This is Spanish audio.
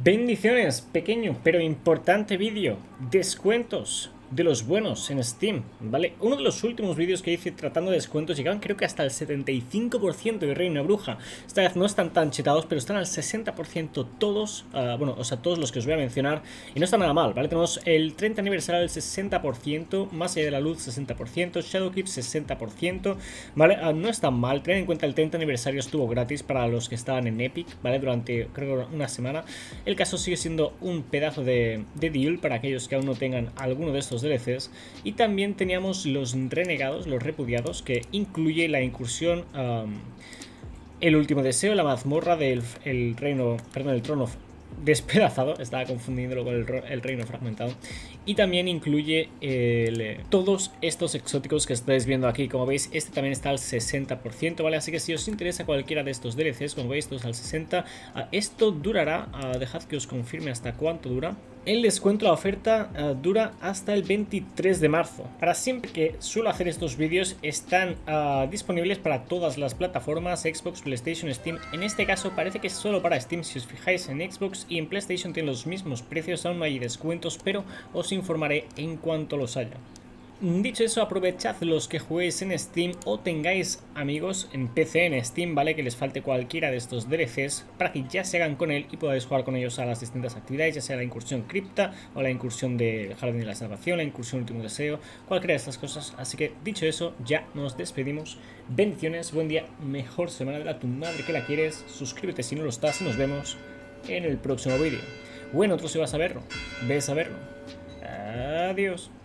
Bendiciones, pequeño pero importante vídeo. Descuentos de los buenos en Steam, ¿vale? Uno de los últimos vídeos que hice tratando de descuentos llegaban creo que hasta el 75% de Reino Bruja. Esta vez no están tan chetados, pero están al 60% todos, bueno, o sea, todos los que os voy a mencionar. Y no está nada mal, ¿vale? Tenemos el 30 aniversario del 60%, Más allá de la luz 60%, Shadowkeep 60%, ¿vale? No está mal, tened en cuenta el 30 aniversario estuvo gratis para los que estaban en Epic, ¿vale? Durante creo una semana. El caso sigue siendo un pedazo de deal para aquellos que aún no tengan alguno de estos DLCs. Y también teníamos los renegados, los repudiados, que incluye la incursión, el último deseo, la mazmorra del reino, perdón, el trono despedazado, estaba confundiéndolo con el reino fragmentado. Y también incluye todos estos exóticos que estáis viendo aquí. Como veis, este también está al 60%, ¿vale? Así que si os interesa cualquiera de estos DLCs, como veis, todos al 60%. Esto durará, dejad que os confirme hasta cuánto dura. El descuento, la oferta, dura hasta el 23 de marzo. Para siempre que suelo hacer estos vídeos, están disponibles para todas las plataformas, Xbox, PlayStation, Steam. En este caso parece que es solo para Steam. Si os fijáis, en Xbox y en PlayStation tienen los mismos precios, aún no hay descuentos, pero os informaré en cuanto los haya. Dicho eso, aprovechad los que juguéis en Steam o tengáis amigos en PC en Steam, ¿vale? Que les falte cualquiera de estos DLCs para que ya se hagan con él y podáis jugar con ellos a las distintas actividades, ya sea la incursión cripta o la incursión del Jardín de la Salvación, la incursión último deseo, cualquiera de estas cosas. Así que dicho eso, ya nos despedimos. Bendiciones, buen día, mejor semana de la tu madre que la quieres. Suscríbete si no lo estás y nos vemos en el próximo vídeo. Bueno, otro si vas a verlo, ves a verlo. Adiós.